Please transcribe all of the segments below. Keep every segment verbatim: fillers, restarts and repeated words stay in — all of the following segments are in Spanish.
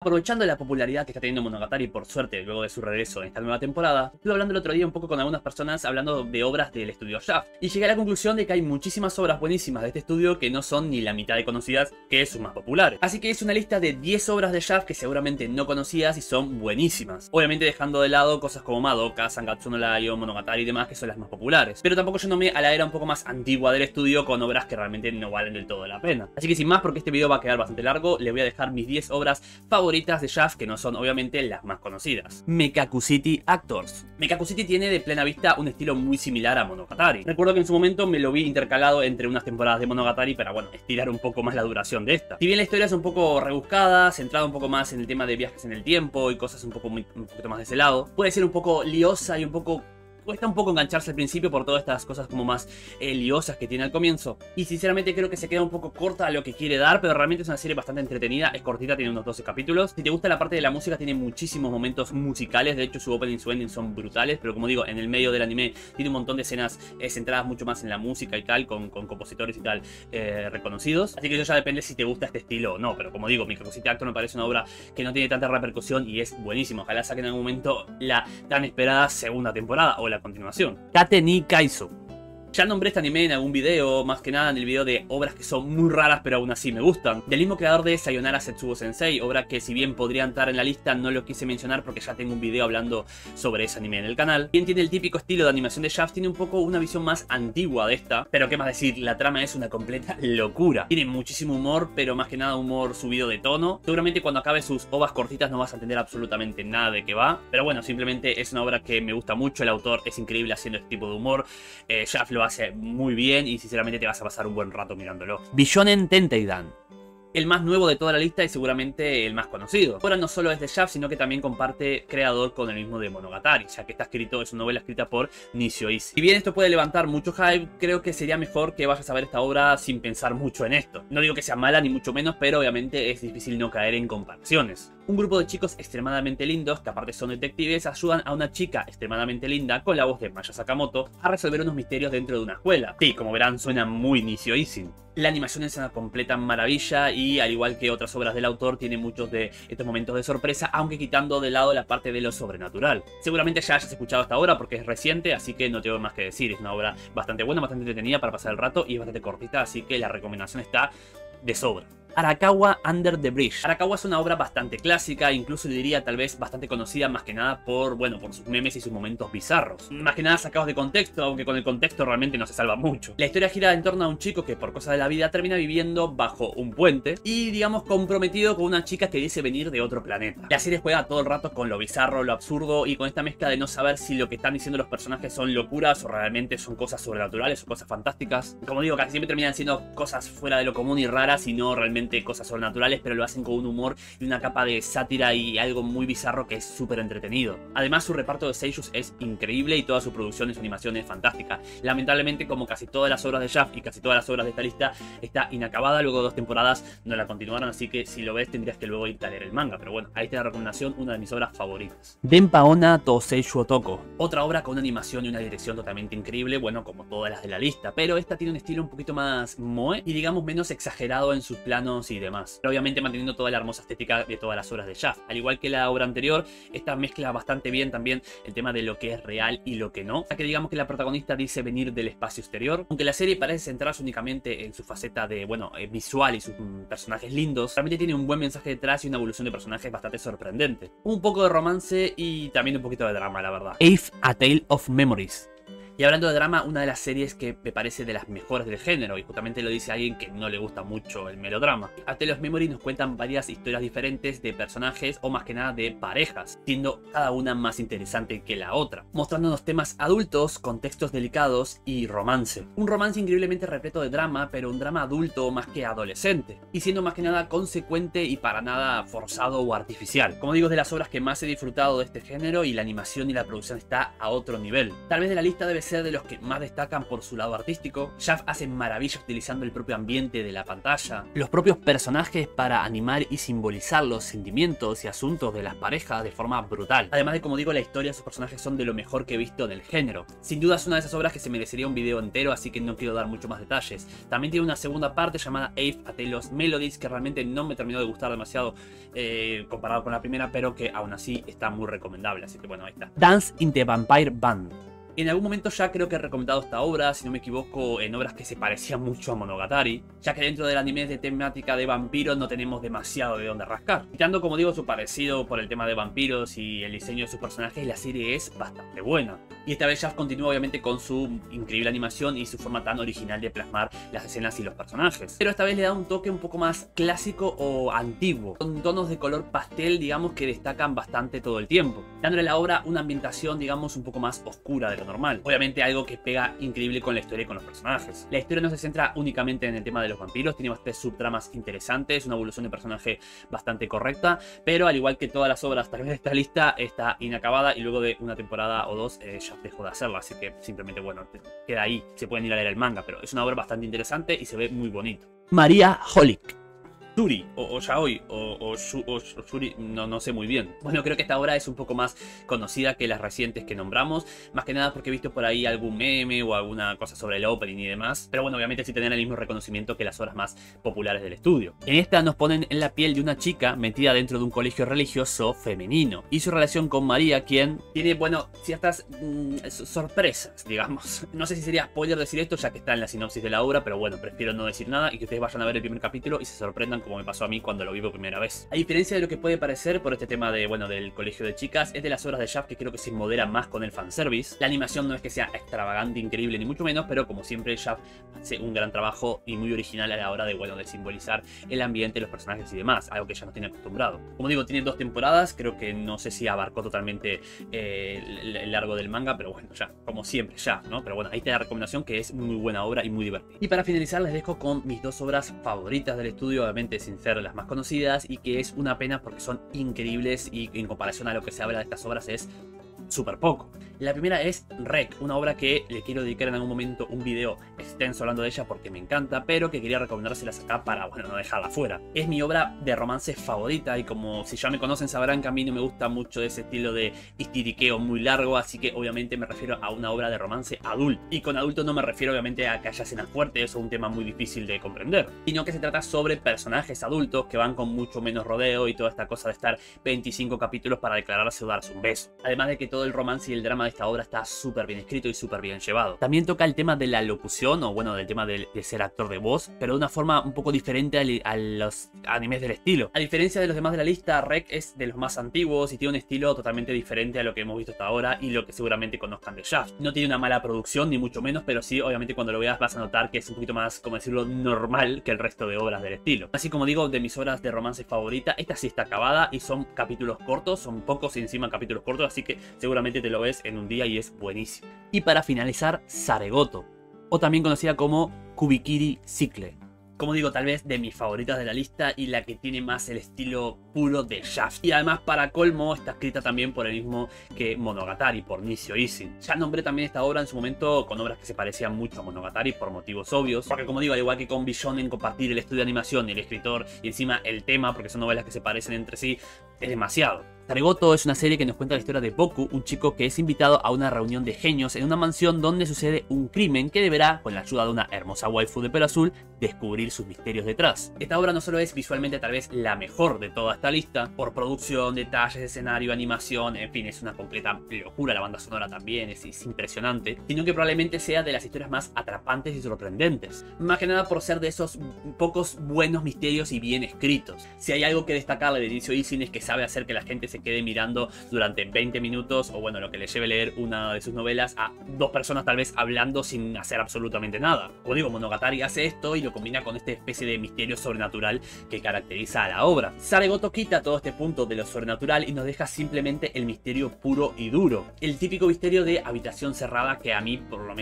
Aprovechando la popularidad que está teniendo Monogatari, por suerte, luego de su regreso en esta nueva temporada, estuve hablando el otro día un poco con algunas personas hablando de obras del estudio Shaft, y llegué a la conclusión de que hay muchísimas obras buenísimas de este estudio que no son ni la mitad de conocidas que sus más populares. Así que es una lista de diez obras de Shaft que seguramente no conocías y son buenísimas. Obviamente dejando de lado cosas como Madoka, Sangatsu no Lion, Monogatari y demás, que son las más populares. Pero tampoco yéndome a la era un poco más antigua del estudio con obras que realmente no valen del todo la pena. Así que sin más, porque este video va a quedar bastante largo, le voy a dejar mis diez obras favoritas de Shaft, que no son obviamente las más conocidas. Mekaku City Actors. Mekaku City tiene de plena vista un estilo muy similar a Monogatari. Recuerdo que en su momento me lo vi intercalado entre unas temporadas de Monogatari para, bueno, estirar un poco más la duración de esta. Si bien la historia es un poco rebuscada, centrada un poco más en el tema de viajes en el tiempo y cosas un poco muy, un poquito más de ese lado, puede ser un poco liosa y un poco... cuesta un poco engancharse al principio por todas estas cosas como más eh, liosas que tiene al comienzo. Y sinceramente creo que se queda un poco corta a lo que quiere dar, pero realmente es una serie bastante entretenida. Es cortita, tiene unos doce capítulos. Si te gusta la parte de la música, tiene muchísimos momentos musicales. De hecho, su opening y su ending son brutales. Pero como digo, en el medio del anime tiene un montón de escenas eh, centradas mucho más en la música y tal, con, con compositores y tal eh, reconocidos. Así que eso ya depende si te gusta este estilo o no. Pero como digo, Mekaku City Actor me parece una obra que no tiene tanta repercusión y es buenísimo. Ojalá saquen en algún momento la tan esperada segunda temporada o la continuación. Kate ni Kaizo. Ya nombré este anime en algún video, más que nada en el video de obras que son muy raras pero aún así me gustan. Del mismo creador de Sayonara Setsubo Sensei, obra que si bien podría entrar en la lista no lo quise mencionar porque ya tengo un video hablando sobre ese anime en el canal. Quien tiene el típico estilo de animación de Shaft, tiene un poco una visión más antigua de esta, pero qué más decir, la trama es una completa locura. Tiene muchísimo humor, pero más que nada humor subido de tono. Seguramente cuando acabe sus ovas cortitas no vas a entender absolutamente nada de qué va, pero bueno, simplemente es una obra que me gusta mucho, el autor es increíble haciendo este tipo de humor, eh, Shaft lo hace muy bien y sinceramente te vas a pasar un buen rato mirándolo. Bishonen Tenteidan. El más nuevo de toda la lista y seguramente el más conocido. Ahora no solo es de Shaft, sino que también comparte creador con el mismo de Monogatari, ya que está escrito, es una novela escrita por Nishio Ishii. Si bien esto puede levantar mucho hype, creo que sería mejor que vayas a ver esta obra sin pensar mucho en esto. No digo que sea mala ni mucho menos, pero obviamente es difícil no caer en comparaciones. Un grupo de chicos extremadamente lindos, que aparte son detectives, ayudan a una chica extremadamente linda, con la voz de Maya Sakamoto, a resolver unos misterios dentro de una escuela. Sí, como verán, suena muy Nishio Ishii. La animación es una completa maravilla y, al igual que otras obras del autor, tiene muchos de estos momentos de sorpresa, aunque quitando de lado la parte de lo sobrenatural. Seguramente ya hayas escuchado esta obra porque es reciente, así que no tengo más que decir. Es una obra bastante buena, bastante entretenida para pasar el rato y es bastante cortita, así que la recomendación está de sobra. Arakawa Under the Bridge. Arakawa es una obra bastante clásica, incluso diría tal vez bastante conocida más que nada por, bueno, por sus memes y sus momentos bizarros. Más que nada sacados de contexto, aunque con el contexto realmente no se salva mucho. La historia gira en torno a un chico que por cosas de la vida termina viviendo bajo un puente y, digamos, comprometido con una chica que dice venir de otro planeta. La serie juega todo el rato con lo bizarro, lo absurdo y con esta mezcla de no saber si lo que están diciendo los personajes son locuras o realmente son cosas sobrenaturales o cosas fantásticas. Como digo, casi siempre terminan siendo cosas fuera de lo común y raras y no realmente cosas sobrenaturales, pero lo hacen con un humor y una capa de sátira y algo muy bizarro que es súper entretenido. Además, su reparto de seiyus es increíble y toda su producción y su animación es fantástica. Lamentablemente, como casi todas las obras de Shaft y casi todas las obras de esta lista, está inacabada. Luego de dos temporadas no la continuaron, así que si lo ves tendrías que luego ir a leer el manga. Pero bueno, ahí está la recomendación, una de mis obras favoritas. Denpa Onna to Seishu Otoko. Otra obra con una animación y una dirección totalmente increíble, bueno, como todas las de la lista, pero esta tiene un estilo un poquito más moe y digamos menos exagerado en sus planos y demás. Pero obviamente manteniendo toda la hermosa estética de todas las obras de Shaft. Al igual que la obra anterior, esta mezcla bastante bien también el tema de lo que es real y lo que no. Ya que digamos que la protagonista dice venir del espacio exterior. Aunque la serie parece centrarse únicamente en su faceta de, bueno, eh, visual y sus mm, personajes lindos, realmente tiene un buen mensaje detrás y una evolución de personajes bastante sorprendente. Un poco de romance y también un poquito de drama, la verdad. Eve, A Tale of Memories. Y hablando de drama, una de las series que me parece de las mejores del género, y justamente lo dice alguien que no le gusta mucho el melodrama. A Tale of Memory nos cuentan varias historias diferentes de personajes o más que nada de parejas, siendo cada una más interesante que la otra, mostrándonos temas adultos, contextos delicados y romance. Un romance increíblemente repleto de drama, pero un drama adulto más que adolescente, y siendo más que nada consecuente y para nada forzado o artificial. Como digo, es de las obras que más he disfrutado de este género y la animación y la producción está a otro nivel. Tal vez de la lista debe ser ser de los que más destacan por su lado artístico. Shaft hace maravillas utilizando el propio ambiente de la pantalla, los propios personajes para animar y simbolizar los sentimientos y asuntos de las parejas de forma brutal. Además de, como digo, la historia de sus personajes son de lo mejor que he visto en el género. Sin duda es una de esas obras que se merecería un video entero, así que no quiero dar mucho más detalles. También tiene una segunda parte llamada Ave a Tale of Melodies, que realmente no me terminó de gustar demasiado eh, comparado con la primera, pero que aún así está muy recomendable, así que bueno, ahí está. Dance in the Vampire Band. En algún momento ya creo que he recomendado esta obra, si no me equivoco, en obras que se parecían mucho a Monogatari, ya que dentro del anime de temática de vampiros no tenemos demasiado de dónde rascar. Quitando, como digo, su parecido por el tema de vampiros y el diseño de sus personajes, la serie es bastante buena. Y esta vez Shaft continúa obviamente con su increíble animación y su forma tan original de plasmar las escenas y los personajes. Pero esta vez le da un toque un poco más clásico o antiguo, con tonos de color pastel, digamos, que destacan bastante todo el tiempo, dándole a la obra una ambientación, digamos, un poco más oscura de lo normal. Obviamente algo que pega increíble con la historia y con los personajes. La historia no se centra únicamente en el tema de los vampiros, tiene bastantes subtramas interesantes, una evolución de personaje bastante correcta, pero al igual que todas las obras tal vez de esta lista, está inacabada y luego de una temporada o dos eh, ya dejó de hacerla, así que simplemente, bueno, queda ahí, se pueden ir a leer el manga, pero es una obra bastante interesante y se ve muy bonito. Maria Holic. Shuri, o, o Yaoi, o, o, Shu, o Shuri, no, no sé muy bien. Bueno, creo que esta obra es un poco más conocida que las recientes que nombramos, más que nada porque he visto por ahí algún meme o alguna cosa sobre el opening y demás, pero bueno, obviamente sí tenían el mismo reconocimiento que las obras más populares del estudio. En esta nos ponen en la piel de una chica metida dentro de un colegio religioso femenino, y su relación con María, quien tiene, bueno, ciertas mmm, sorpresas, digamos. No sé si sería spoiler decir esto, ya que está en la sinopsis de la obra, pero bueno, prefiero no decir nada y que ustedes vayan a ver el primer capítulo y se sorprendan como me pasó a mí cuando lo vi por primera vez. A diferencia de lo que puede parecer por este tema de, bueno, del colegio de chicas, es de las obras de Shaft que creo que se modera más con el fanservice. La animación no es que sea extravagante, increíble, ni mucho menos, pero como siempre Shaft hace un gran trabajo y muy original a la hora de, bueno, de simbolizar el ambiente, los personajes y demás, algo que ya nos tiene acostumbrado. Como digo, tiene dos temporadas, creo que no sé si abarcó totalmente eh, el, el largo del manga, pero bueno, ya, como siempre, Shaft, ¿no? Pero bueno, ahí está la recomendación, que es muy buena obra y muy divertida. Y para finalizar les dejo con mis dos obras favoritas del estudio, obviamente sin ser las más conocidas, y que es una pena porque son increíbles y en comparación a lo que se habla de estas obras es súper poco. La primera es Rec, una obra que le quiero dedicar en algún momento un video extenso hablando de ella porque me encanta, pero que quería recomendárselas acá para, bueno, no dejarla fuera. Es mi obra de romance favorita y como si ya me conocen sabrán que a mí no me gusta mucho ese estilo de histiriqueo muy largo, así que obviamente me refiero a una obra de romance adulto. Y con adulto no me refiero obviamente a que haya escenas fuertes o un tema muy difícil de comprender, sino que se trata sobre personajes adultos que van con mucho menos rodeo y toda esta cosa de estar veinticinco capítulos para declararse o darse un beso. Además de que todo el romance y el drama de esta obra está súper bien escrito y súper bien llevado. También toca el tema de la locución, o bueno, del tema de, de ser actor de voz, pero de una forma un poco diferente a, a los animes del estilo. A diferencia de los demás de la lista, Rec es de los más antiguos y tiene un estilo totalmente diferente a lo que hemos visto hasta ahora y lo que seguramente conozcan de Shaft. No tiene una mala producción, ni mucho menos, pero sí, obviamente cuando lo veas vas a notar que es un poquito más, como decirlo, normal que el resto de obras del estilo. Así como digo, de mis obras de romance favorita, esta sí está acabada y son capítulos cortos, son pocos y encima capítulos cortos, así que seguramente te lo ves en un día y es buenísimo. Y para finalizar, Saregoto, o también conocida como Kubikiri Cycle. Como digo, tal vez de mis favoritas de la lista y la que tiene más el estilo puro de Shaft. Y además, para colmo, está escrita también por el mismo que Monogatari, por Nishio Ishin. Ya nombré también esta obra en su momento con obras que se parecían mucho a Monogatari por motivos obvios. Porque como digo, al igual que con Billón, compartir el estudio de animación y el escritor y encima el tema, porque son novelas que se parecen entre sí, es demasiado. Saregoto es una serie que nos cuenta la historia de Boku, un chico que es invitado a una reunión de genios en una mansión donde sucede un crimen que deberá, con la ayuda de una hermosa waifu de pelo azul, descubrir sus misterios detrás. Esta obra no solo es visualmente tal vez la mejor de toda esta lista, por producción, detalles, escenario, animación, en fin, es una completa locura, la banda sonora también es, es impresionante, sino que probablemente sea de las historias más atrapantes y sorprendentes. Más que nada por ser de esos pocos buenos misterios y bien escritos. Si hay algo que destacarle de Nishio Ishin es que sabe hacer que la gente se quede mirando durante veinte minutos o bueno, lo que le lleve leer una de sus novelas a dos personas tal vez hablando sin hacer absolutamente nada. Como digo, Monogatari hace esto y lo combina con esta especie de misterio sobrenatural que caracteriza a la obra. Saregoto quita todo este punto de lo sobrenatural y nos deja simplemente el misterio puro y duro. El típico misterio de habitación cerrada que a mí por lo menos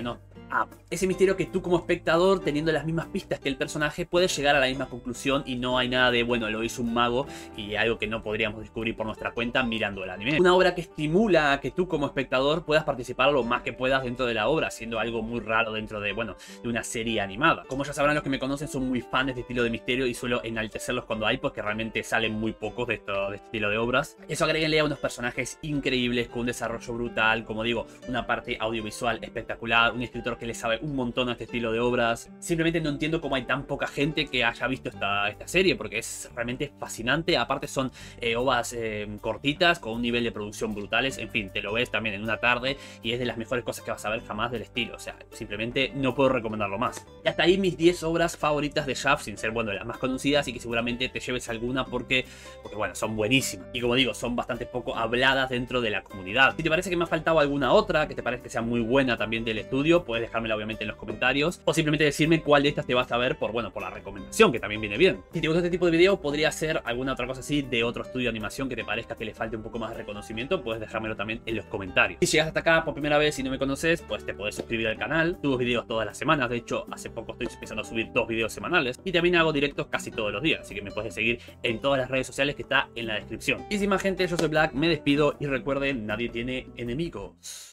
Up. Ese misterio que tú como espectador, teniendo las mismas pistas que el personaje, puedes llegar a la misma conclusión y no hay nada de, bueno, lo hizo un mago y algo que no podríamos descubrir por nuestra cuenta mirando el anime. Una obra que estimula a que tú como espectador puedas participar lo más que puedas dentro de la obra, siendo algo muy raro dentro de, bueno, de una serie animada. Como ya sabrán los que me conocen, son muy fans de este estilo de misterio y suelo enaltecerlos cuando hay, porque realmente salen muy pocos de, esto, de este estilo de obras. Eso agréguenle a unos personajes increíbles, con un desarrollo brutal, como digo, una parte audiovisual espectacular, un escritor que le sabe un montón a este estilo de obras. Simplemente no entiendo cómo hay tan poca gente que haya visto esta, esta serie, porque es realmente fascinante. Aparte son eh, ovas eh, cortitas, con un nivel de producción brutales. En fin, te lo ves también en una tarde y es de las mejores cosas que vas a ver jamás del estilo. O sea, simplemente no puedo recomendarlo más. Y hasta ahí mis diez obras favoritas de Shaft, sin ser, bueno, las más conocidas y que seguramente te lleves alguna porque, porque bueno, son buenísimas. Y como digo, son bastante poco habladas dentro de la comunidad. Si te parece que me ha faltado alguna otra, que te parece que sea muy buena también del estudio, puedes dejármela obviamente en los comentarios, o simplemente decirme cuál de estas te vas a ver por, bueno, por la recomendación, que también viene bien. Si te gusta este tipo de video, podría ser alguna otra cosa así de otro estudio de animación que te parezca que le falte un poco más de reconocimiento, puedes dejármelo también en los comentarios. Si llegas hasta acá por primera vez y no me conoces, pues te podés suscribir al canal. Subo videos todas las semanas, de hecho hace poco estoy empezando a subir dos videos semanales y también hago directos casi todos los días, así que me puedes seguir en todas las redes sociales que está en la descripción. Y sin más gente, yo soy Black, me despido y recuerden, nadie tiene enemigos.